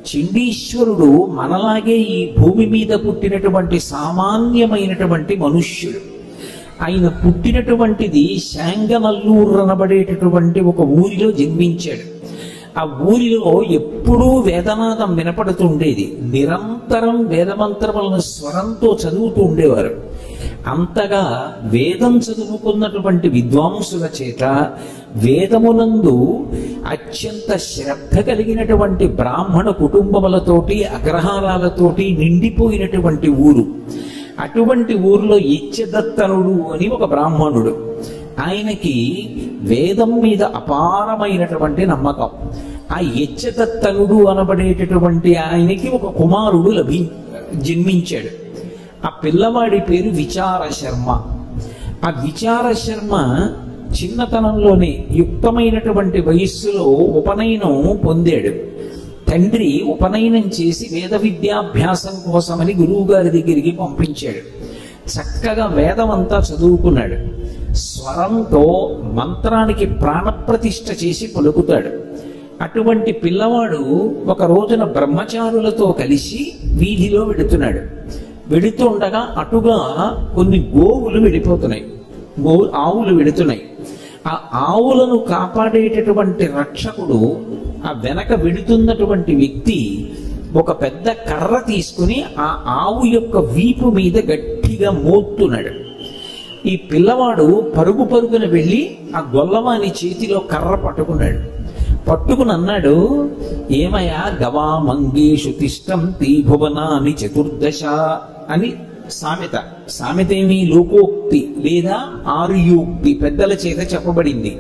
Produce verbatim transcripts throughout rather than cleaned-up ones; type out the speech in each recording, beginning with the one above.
చండీశ్వరుడు మనలాగే ఈ భూమి మీద పుట్టినటువంటి సామాన్యమైనటువంటి మనుష్యుడు. ఆయన పుట్టినటువంటిది శాంగనల్లూరు అనబడేటటువంటి ఒక ఊరిలో జన్మించాడు. ఆ ఊరిలో ఎప్పుడూ వేదనాదం వినపడుతుండేది. నిరంతరం వేదమంత్రములను స్వరంతో చదువుతూ ఉండేవారు. అంతగా వేదం చదువుకున్నటువంటి విద్వాంసుల చేత వేదమునందు అత్యంత శ్రద్ధ కలిగినటువంటి బ్రాహ్మణ కుటుంబములతోటి అగ్రహారాలతోటి నిండిపోయినటువంటి ఊరు. అటువంటి ఊరిలో ఇచ్చదత్తనుడు అని ఒక బ్రాహ్మణుడు. ఆయనకి వేదం మీద అపారమైనటువంటి నమ్మకం. ఆ యచ్చదత్తనుడు అనబడేటటువంటి ఆయనకి ఒక కుమారుడు లభి జన్మించాడు. ఆ పిల్లవాడి పేరు విచార శర్మ. ఆ విచార శర్మ చిన్నతనంలోనే యుక్తమైనటువంటి వయస్సులో ఉపనయనం పొందాడు. తండ్రి ఉపనయనం చేసి వేద విద్యాభ్యాసం కోసమని గురువు గారి దగ్గరికి పంపించాడు. చక్కగా వేదం అంతా చదువుకున్నాడు. స్వరంతో మంత్రానికి ప్రాణప్రతిష్ఠ చేసి పలుకుతాడు. అటువంటి పిల్లవాడు ఒక రోజున బ్రహ్మచారులతో కలిసి వీధిలో వెడుతున్నాడు. వెడుతుండగా అటుగా కొన్ని గోవులు వెళ్ళిపోతున్నాయి. గో ఆవులు వెడుతున్నాయి. ఆ ఆవులను కాపాడేటటువంటి రక్షకుడు, ఆ వెనక వెడుతున్నటువంటి వ్యక్తి ఒక పెద్ద కర్ర తీసుకుని ఆ ఆవు యొక్క వీపు మీద గట్టిగా మోస్తున్నాడు. ఈ పిల్లవాడు పరుగు పరుగున వెళ్ళి ఆ గొల్లవాని చేతిలో కర్ర పట్టుకున్నాడు. పట్టుకుని అన్నాడు, ఏమయ్యా గవా మంగేషు తిష్టంతి భువనాని చతుర్దశ అని సామెత. సామెత ఏమి? లోకోక్తి లేదా ఆర్యోక్తి, పెద్దల చేత చెప్పబడింది.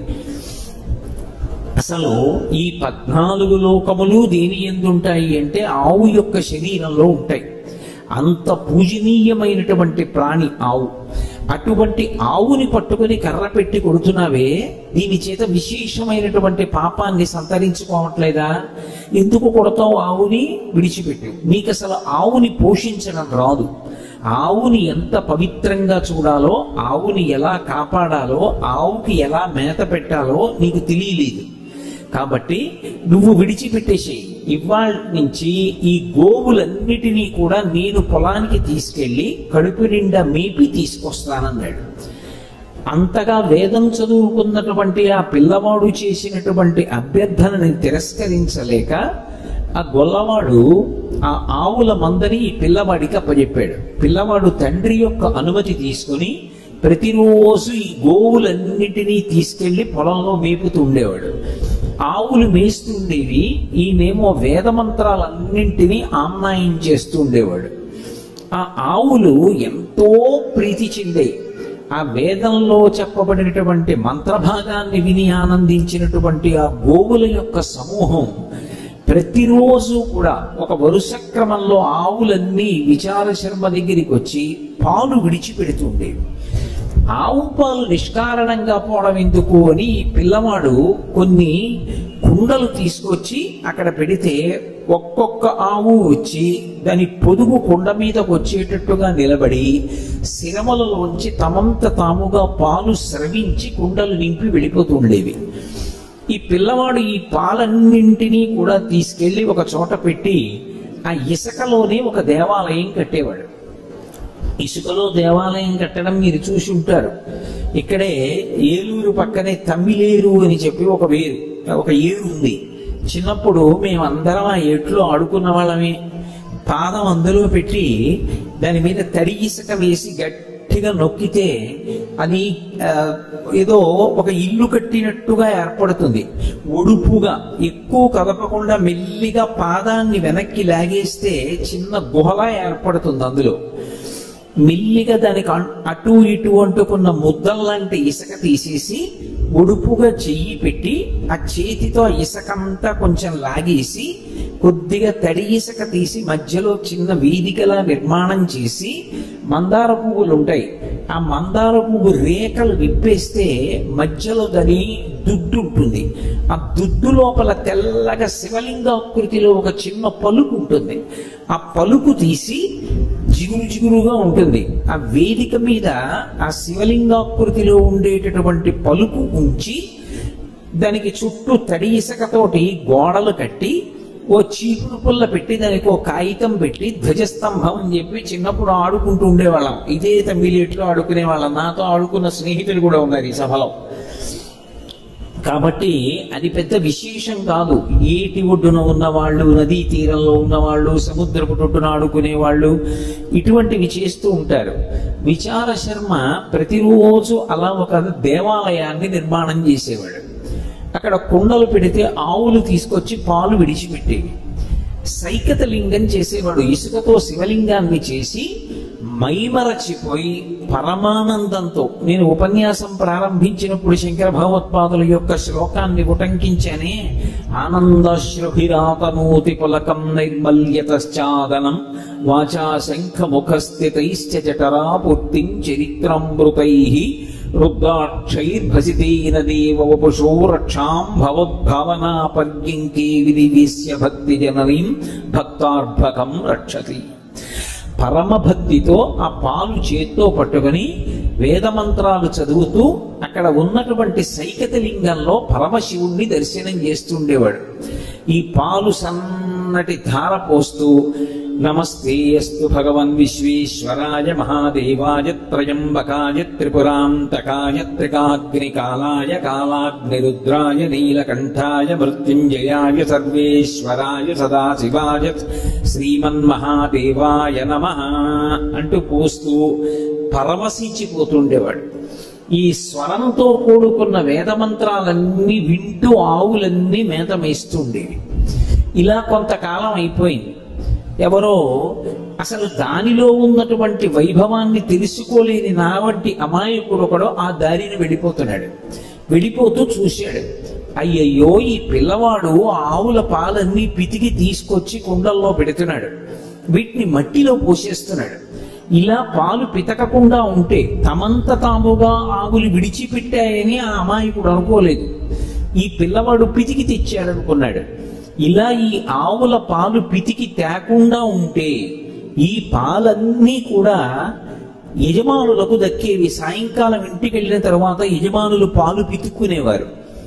అసలు ఈ పద్నాలుగు లోకములు దేని యందు ఉంటాయి అంటే ఆవు యొక్క శరీరంలో ఉంటాయి. అంత పూజనీయమైనటువంటి ప్రాణి ఆవు. అటువంటి ఆవుని పట్టుకుని కర్ర పెట్టి కొడుతున్నావే, దీని చేత విశేషమైనటువంటి పాపాన్ని సంతరించుకోవట్లేదా? ఎందుకు కొడతావు ఆవుని? విడిచిపెట్టు. నీకు అసలు ఆవుని పోషించడం రాదు. ఆవుని ఎంత పవిత్రంగా చూడాలో, ఆవుని ఎలా కాపాడాలో, ఆవుకి ఎలా మేత పెట్టాలో నీకు తెలియలేదు. కాబట్టి నువ్వు విడిచిపెట్టేసేయి. ఇవాళ నుంచి ఈ గోవులన్నిటినీ కూడా నేను పొలానికి తీసుకెళ్లి కడుపు నిండా మేపి తీసుకొస్తానన్నాడు. అంతగా వేదం చదువుకున్నటువంటి ఆ పిల్లవాడు చేసినటువంటి అభ్యర్థనని తిరస్కరించలేక ఆ గొల్లవాడు ఆ ఆవుల మందని ఈ పిల్లవాడికి అప్పచెప్పాడు. పిల్లవాడు తండ్రి యొక్క అనుమతి తీసుకుని ప్రతిరోజు ఈ గోవులన్నిటినీ తీసుకెళ్లి పొలంలో మేపుతూ ఉండేవాడు. ఆవులు మేస్తుండేవి, ఈయనేమో వేదమంత్రాలన్నింటినీ ఆమ్నాయం చేస్తూ ఉండేవాడు. ఆ ఆవులు ఎంతో ప్రీతి చెందే. ఆ వేదంలో చెప్పబడినటువంటి మంత్రభాగాన్ని విని ఆనందించినటువంటి ఆ గోవుల యొక్క సమూహం ప్రతిరోజు కూడా ఒక వరుస క్రమంలో ఆవులన్నీ విచార శర్మ దగ్గరికి వచ్చి పాలు విడిచిపెడుతుండేవి. ఆవు పాలు నిష్కారణంగా పోవడం ఎందుకు అని పిల్లవాడు కొన్ని కుండలు తీసుకొచ్చి అక్కడ పెడితే ఒక్కొక్క ఆవు వచ్చి దాని పొదుగు కుండ మీదకు వచ్చేటట్టుగా నిలబడి శిరములలోంచి తమంత తాముగా పాలు స్రవించి కుండలు నింపి వెళ్ళిపోతుండేవి. ఈ పిల్లవాడు ఈ పాలన్నింటినీ కూడా తీసుకెళ్లి ఒక చోట పెట్టి ఆ ఇసుకలోనే ఒక దేవాలయం కట్టేవాడు. ఇసుకలో దేవాలయం కట్టడం మీరు చూసి ఉంటారు. ఇక్కడే ఏలూరు పక్కనే తమ్మిలేరు అని చెప్పి ఒక వేరు ఒక ఏరు ఉంది. చిన్నప్పుడు మేమందరం ఆ ఏట్లో ఆడుకున్న వాళ్ళమే. పాదం అందులో పెట్టి దాని మీద తడి ఇసుక వేసి గట్టిగా నొక్కితే అది ఏదో ఒక ఇల్లు కట్టినట్టుగా ఏర్పడుతుంది. ఒడుపుగా ఎక్కువ కదపకుండా మెల్లిగా పాదాన్ని వెనక్కి లాగేస్తే చిన్న గుహలా ఏర్పడుతుంది. అందులో మెల్లిగా దానికి అటు ఇటు అంటుకున్న ముద్దల్లాంటి ఇసుక తీసేసి ఒడుపుగా చెయ్యి పెట్టి ఆ చేతితో ఇసుకంతా కొంచెం లాగేసి కొద్దిగా తడి ఇసుక తీసి మధ్యలో చిన్న వేదికలా నిర్మాణం చేసి మందార పువ్వులు ఉంటాయి. ఆ మందార పువ్వు రేఖలు విప్పేస్తే మధ్యలో దాని దుడ్డు ఉంటుంది. ఆ దుడ్డు లోపల తెల్లగా శివలింగాకృతిలో ఒక చిన్న పలుకు ఉంటుంది. ఆ పలుకు తీసి జిగురు జిగురుగా ఉంటుంది. ఆ వేదిక మీద ఆ శివలింగాకృతిలో ఉండేటటువంటి పలుకు ఉంచి దానికి చుట్టూ తడి ఇసుకతోటి గోడలు కట్టి ఓ చీపురు పుల్ల పెట్టి దానికి ఓ కాగితం పెట్టి ధ్వజస్తంభం అని చెప్పి చిన్నప్పుడు ఆడుకుంటూ ఉండేవాళ్ళం. ఇదే తమిళేట్లో ఆడుకునే వాళ్ళం. నాతో ఆడుకున్న స్నేహితులు కూడా ఉన్నారు ఈ సభలో. కాబట్టి అది పెద్ద విశేషం కాదు. ఏటి ఒడ్డున ఉన్నవాళ్ళు, నదీ తీరంలో ఉన్నవాళ్ళు, సముద్రపు ఒడ్డున ఆడుకునే వాళ్ళు ఇటువంటివి చేస్తూ ఉంటారు. విచార శర్మ ప్రతిరోజు అలా ఒక దేవాలయాన్ని నిర్మాణం చేసేవాడు. అక్కడ కుండలు పెడితే ఆవులు తీసుకొచ్చి పాలు విడిచిపెట్టేవి. సైకత లింగం చేసేవాడు. ఇసుకతో శివలింగాన్ని చేసి మైమరచిపోయి పరమానందంతో, నేను ఉపన్యాసం ప్రారంభించినప్పుడు శంకర భగవత్పాదుల యొక్క శ్లోకాన్ని ఉటంకించానే, ఆనందాశ్రుభిరాతనోతి పులకం నైర్మల్యతశ్చాదనం వాచా శంఖ ముఖస్థితైశ్చ జఠరాపూర్తిం చరిత్రామృతైః రుద్రాక్షైర్భసితేన దేవ వపుషో రక్షాం భవద్భావనా పర్యంకే విదివేశ్య భక్తి జననీం భక్తార్భకం రక్షతి. పరమభక్తితో ఆ పాలు చేత్తో పట్టుకుని వేదమంత్రాలు చదువుతూ అక్కడ ఉన్నటువంటి సైకత లింగంలో పరమశివుణ్ణి దర్శనం చేస్తుండేవాడు. ఈ పాలు సన్నటి ధార పోస్తూ నమస్తే అస్తు భగవన్ విశ్వేశ్వరాయ మహాదేవాయ త్రయంబకాయ త్రిపురాంతకాయ త్రికాగ్నికాలాయ కాలాగ్నిరుద్రాయ నీలకంఠాయ మృత్యుంజయాయ సర్వేశ్వరాయ సదాశివాయ శ్రీమన్మహాదేవాయ నమః అంటూ పోస్తూ పరవశించిపోతుండేవాడు. ఈ స్వరంతో కూడుకున్న వేదమంత్రాలన్నీ వింటూ ఆవులన్నీ మేత మేస్తుండేవి. ఇలా కొంతకాలం అయిపోయింది. ఎవరో అసలు దానిలో ఉన్నటువంటి వైభవాన్ని తెలుసుకోలేని నా వంటి అమాయకుడు ఒకడు ఆ దారిని వెళ్ళిపోతున్నాడు. వెళ్ళిపోతూ చూశాడు, అయ్యయ్యో ఈ పిల్లవాడు ఆవుల పాలన్నీ పితికి తీసుకొచ్చి కుండల్లో పెడుతున్నాడు, వీటిని మట్టిలో పోసేస్తున్నాడు. ఇలా పాలు పితకకుండా ఉంటే తమంత తాముగా ఆవులు విడిచిపెట్టాయని ఆ అమాయకుడు అనుకోలేదు. ఈ పిల్లవాడు పితికి తెచ్చాడనుకున్నాడు. ఇలా ఈ ఆవుల పాలు పితికి తేకుండా ఉంటే ఈ పాలన్నీ కూడా యజమానులకు దక్కేవి. సాయంకాలం ఇంటికి వెళ్ళిన తర్వాత యజమానులు పాలు పితుక్కునేవారు.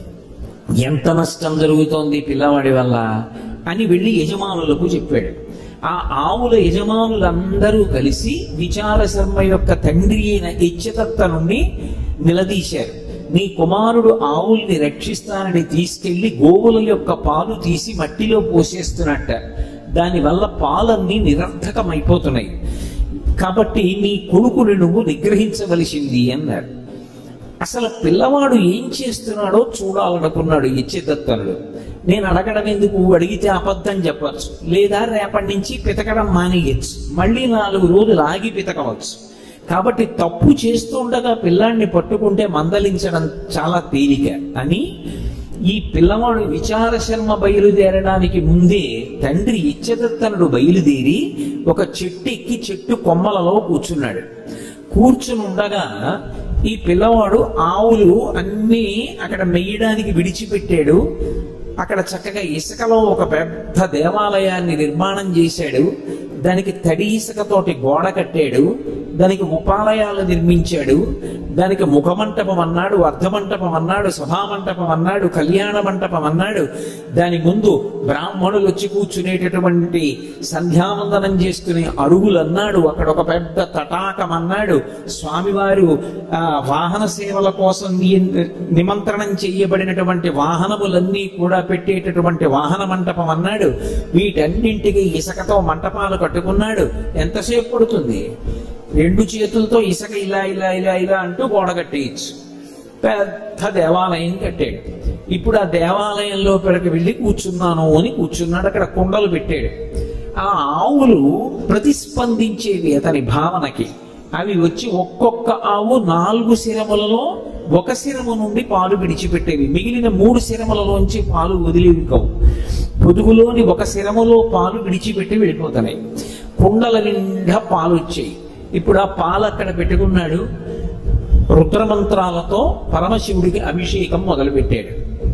ఎంత నష్టం జరుగుతోంది పిల్లవాడి వల్ల అని వెళ్ళి యజమానులకు చెప్పాడు. ఆ ఆవుల యజమానులందరూ కలిసి విచార శర్మ యొక్క తండ్రి అయిన ఇచ్చతత్త నుండి నిలదీశారు. నీ కుమారుడు ఆవుల్ని రక్షిస్తానని తీసుకెళ్లి గోవుల యొక్క పాలు తీసి మట్టిలో పోసేస్తున్నట్ట, దానివల్ల పాలన్నీ నిరర్థకమైపోతున్నాయి, కాబట్టి నీ కొడుకుని నువ్వు నిగ్రహించవలసింది అన్నారు. అసలు పిల్లవాడు ఏం చేస్తున్నాడో చూడాలనుకున్నాడు ఇచ్చేదత్తనుడు. నేను అడగడం ఎందుకు, అడిగితే అబద్ధం చెప్పచ్చు, లేదా రేపటి నుంచి పితకడం మానేయచ్చు, మళ్ళీ నాలుగు రోజులు ఆగి పితకవచ్చు. కాబట్టి తప్పు చేస్తుండగా పిల్లాన్ని పట్టుకుంటే మందలించడం చాలా తేలిక అని ఈ పిల్లవాడు విచార శర్మ బయలుదేరడానికి ముందే తండ్రి ఇచ్చదత్తనుడు బయలుదేరి ఒక చెట్టు ఎక్కి చెట్టు కొమ్మలలో కూర్చున్నాడు. కూర్చుని ఉండగా ఈ పిల్లవాడు ఆవులు అన్నీ అక్కడ మెయ్యడానికి విడిచిపెట్టాడు. అక్కడ చక్కగా ఇసుకలో ఒక పెద్ద దేవాలయాన్ని నిర్మాణం చేశాడు. దానికి తడి ఇసుకతోటి గోడ కట్టాడు. దానికి ఉపాలయాలు నిర్మించాడు. దానికి ముఖమంటపం అన్నాడు, అర్ధమంటపం అన్నాడు, సభామంటపం అన్నాడు, కళ్యాణ మంటపం అన్నాడు. దాని ముందు బ్రాహ్మణులు వచ్చి కూర్చునేటటువంటి సంధ్యావందనం చేసుకునే అరుగులు అన్నాడు. అక్కడ ఒక పెద్ద తటాకం అన్నాడు. స్వామివారు ఆ వాహన సేవల కోసం నిమంత్రణం చేయబడినటువంటి వాహనములన్నీ కూడా పెట్టేటటువంటి వాహన మంటపం అన్నాడు. వీటన్నింటికి ఇసుకతో మంటపాలు కట్టుకున్నాడు. ఎంతసేపు పడుతుంది? రెండు చేతులతో ఇసుక ఇలా ఇలా ఇలా ఇలా అంటూ గోడ కట్టేయచ్చు. పెద్ద దేవాలయం కట్టాడు. ఇప్పుడు ఆ దేవాలయంలో పెడకి వెళ్ళి కూర్చున్నాను అని కూర్చున్నాడు. అక్కడ కుండలు పెట్టాడు. ఆ ఆవులు ప్రతిస్పందించేవి అతని భావనకి. అవి వచ్చి ఒక్కొక్క ఆవు నాలుగు శిరములలో ఒక శిరము నుండి పాలు విడిచిపెట్టేవి. మిగిలిన మూడు శిరములలోంచి పాలు వదిలేవి కావు. పొదుగులోని ఒక శిరములో పాలు విడిచిపెట్టి వెళ్ళిపోతున్నాయి. కుండల నిండా పాలు వచ్చాయి. ఇప్పుడు ఆ పాలు అక్కడ పెట్టుకున్నాడు. రుద్రమంత్రాలతో పరమశివుడికి అభిషేకం మొదలుపెట్టాడు.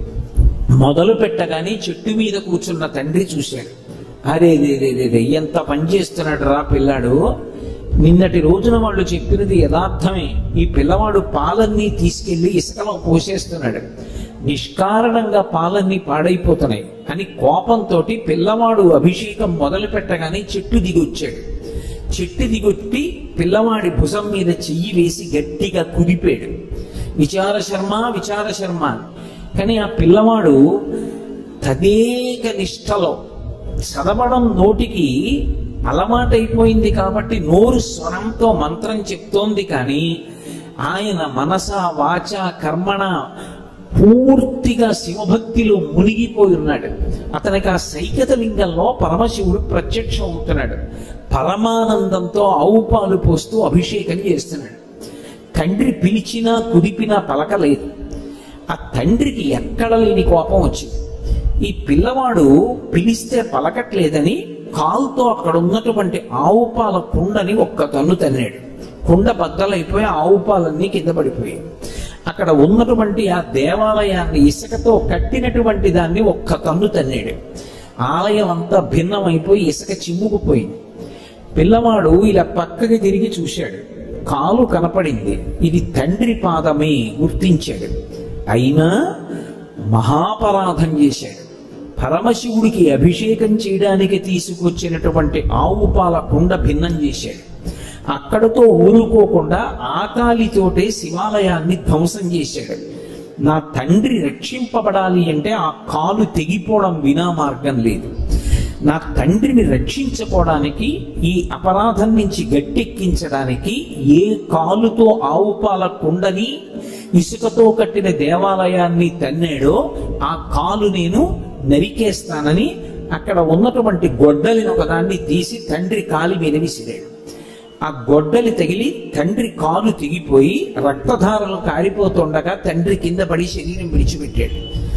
మొదలు పెట్టగానే చెట్టు మీద కూర్చున్న తండ్రి చూశాడు. అరే రే ఎంత పని చేస్తున్నాడు రా పిల్లాడు. నిన్నటి రోజున వాళ్ళు చెప్పినది యథార్థమే. ఈ పిల్లవాడు పాలన్నీ తీసుకెళ్లి ఇసుకలో పోసేస్తున్నాడు. నిష్కారణంగా పాలన్నీ పాడైపోతున్నాయి అని కోపంతో పిల్లవాడు అభిషేకం మొదలు పెట్టగానే చెట్టు దిగొచ్చాడు. చెట్టు దిగొట్టి పిల్లవాడి భుజం మీద చెయ్యి వేసి గట్టిగా కుదిపాడు, విచార శర్మ విచార శర్మ. కానీ ఆ పిల్లవాడు తదేక నిష్టలో చదవడం నోటికి అలవాటైపోయింది కాబట్టి నోరు స్వరంతో మంత్రం చెప్తోంది, కానీ ఆయన మనస వాచ కర్మణ పూర్తిగా శివభక్తిలో మునిగిపోయి ఉన్నాడు. అతనికి ఆ సైకత లింగంలో పరమశివుడు ప్రత్యక్షం అవుతున్నాడు. పరమానందంతో ఆవు పాలు పోస్తూ అభిషేకం చేస్తున్నాడు. తండ్రి పిలిచినా కుదిపినా పలకలేదు. ఆ తండ్రికి ఎక్కడ లేని కోపం వచ్చింది. ఈ పిల్లవాడు పిలిస్తే పలకట్లేదని కాలుతో అక్కడ ఉన్నటువంటి ఆవు పాల కుండని ఒక్క తన్ను తన్నాడు. కుండ బద్దలైపోయి ఆవు పాలన్నీ కింద పడిపోయాయి. అక్కడ ఉన్నటువంటి ఆ దేవాలయాన్ని ఇసుకతో కట్టినటువంటి దాన్ని ఒక్క తన్ను తన్నాడు. ఆలయం అంతా భిన్నమైపోయి ఇసుక చిమ్ముకుపోయింది. పిల్లవాడు ఇలా పక్కకి తిరిగి చూశాడు, కాలు కనపడింది. ఇది తండ్రి పాదమే గుర్తించాడు. అయినా మహాపరాధం చేశాడు. పరమశివుడికి అభిషేకం చేయడానికి తీసుకొచ్చినటువంటి ఆవు పాల కుండ భిన్నం చేశాడు. అక్కడతో ఊరుకోకుండా ఆకాలితోటే శివాలయాన్ని ధ్వంసం చేశాడు. నా తండ్రి రక్షింపబడాలి అంటే ఆ కాలు తెగిపోవడం వినా మార్గం లేదు. నా తండ్రిని రక్షించుకోవడానికి, ఈ అపరాధం నుంచి గట్టెక్కించడానికి ఏ కాలుతో ఆవు పాల కుండని ఇసుకతో కట్టిన దేవాలయాన్ని తన్నాడో ఆ కాలు నేను నరికేస్తానని అక్కడ ఉన్నటువంటి గొడ్డలిని ఒకదాన్ని తీసి తండ్రి కాలి మీద విసిరాడు. ఆ గొడ్డలి తగిలి తండ్రి కాలు తెగిపోయి రక్తధారలు కారిపోతుండగా తండ్రి కింద పడి శరీరం విడిచిపెట్టాడు.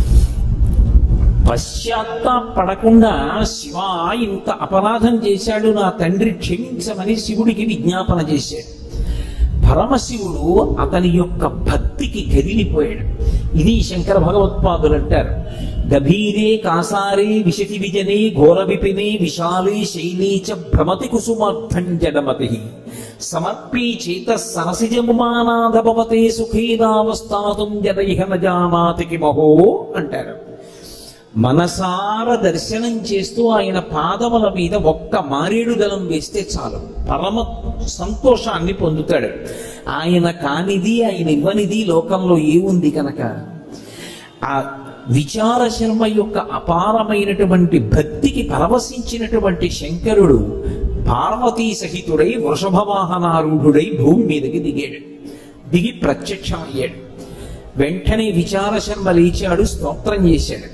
పశ్చాత్తాపడకుండా శివ ఇంత అపరాధం చేశాడు, నా తండ్రి క్షమించమని శివుడికి విజ్ఞాపన చేశాడు. పరమశివుడు అతని యొక్క భక్తికి కదిలిపోయాడు. ఇది శంకర భగవత్పాదులు అంటారు, గభీరే కాసారే విశతి విజనే ఘోర విపినే విశాలే శైలీ చ భ్రమతి కుసుమార్థం జడమతి సమర్పీ చేత సరసిజముమానాధభవతే సుఖేనావస్థాతుం జడైహ న జానాతి కిమహో అంటారు. మనసార దర్శనం చేస్తూ ఆయన పాదముల మీద ఒక్క మారేడు దళం వేస్తే చాలు, పరమ సంతోషాన్ని పొందుతాడు. ఆయన కానిది, ఆయన ఇవ్వనిది లోకంలో ఏముంది కనుక ఆ విచార శర్మ యొక్క అపారమైనటువంటి భక్తికి పరవశించినటువంటి శంకరుడు పార్వతీ సహితుడై వృషభవాహనారూఢుడై భూమి మీదకి దిగాడు. దిగి ప్రత్యక్షమయ్యాడు. వెంటనే విచార శర్మ లేచాడు, స్తోత్రం చేశాడు.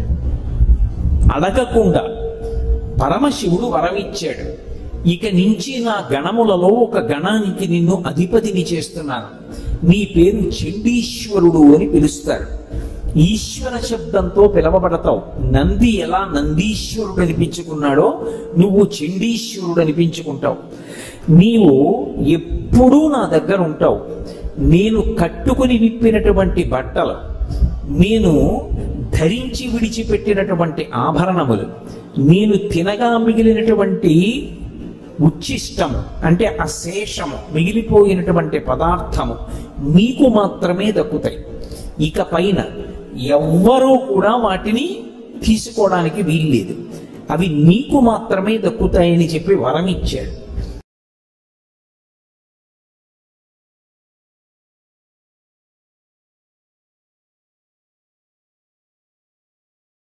అడగకుండా పరమశివుడు వరమిచ్చాడు, ఇక నుంచి నా గణములలో ఒక గణానికి నిన్ను అధిపతిని చేస్తున్నాను, నీ పేరు చండీశ్వరుడు అని పిలుస్తారు. ఈశ్వర శబ్దంతో పిలవబడతావు. నంది ఎలా నందీశ్వరుడు అనిపించుకున్నాడో నువ్వు చండీశ్వరుడు అనిపించుకుంటావు. నీవు ఎప్పుడూ నా దగ్గర ఉంటావు. నేను కట్టుకుని విప్పినటువంటి బట్టలు, నేను ధరించి విడిచిపెట్టినటువంటి ఆభరణములు, నేను తినగా మిగిలినటువంటి ఉచ్చిష్టము అంటే అశేషము మిగిలిపోయినటువంటి పదార్థము నీకు మాత్రమే దక్కుతాయి. ఇక పైన ఎవ్వరూ కూడా వాటిని తీసుకోవడానికి వీల్లేదు, అవి నీకు మాత్రమే దక్కుతాయని చెప్పి వరం ఇచ్చాడు.